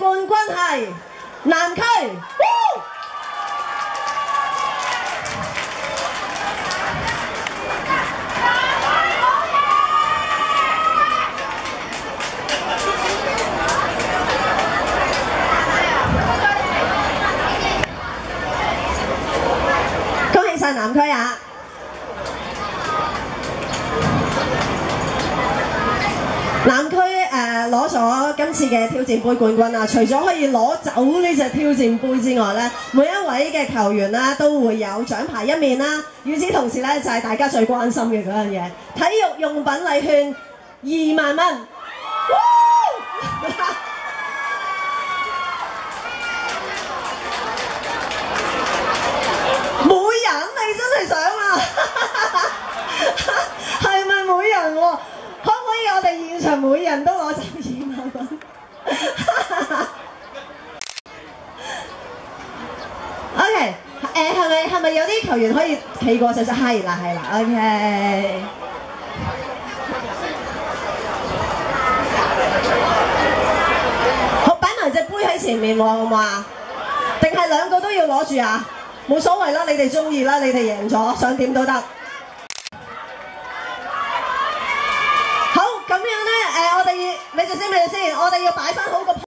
冠軍係南區。恭喜晒南區啊！南區攞咗今次嘅挑戰杯冠軍啊！除咗可以攞走呢隻挑戰杯之外咧，每一位嘅球員啦都會有獎牌一面啦。與此同時咧，就係大家最關心嘅嗰樣嘢，體育用品禮券2萬蚊。每人你真係想啊？係咪每人喎？可唔可以我哋現場每人都攞走2萬蚊？OK， 係咪有啲球員可以企過少少？係啦，OK。好，擺埋隻杯喺前面喎，好唔好啊？定係兩個都要攞住啊？冇所謂啦，你哋中意啦，你哋贏咗，想點都得。好，咁樣咧，我哋咪住先，我哋要擺翻好個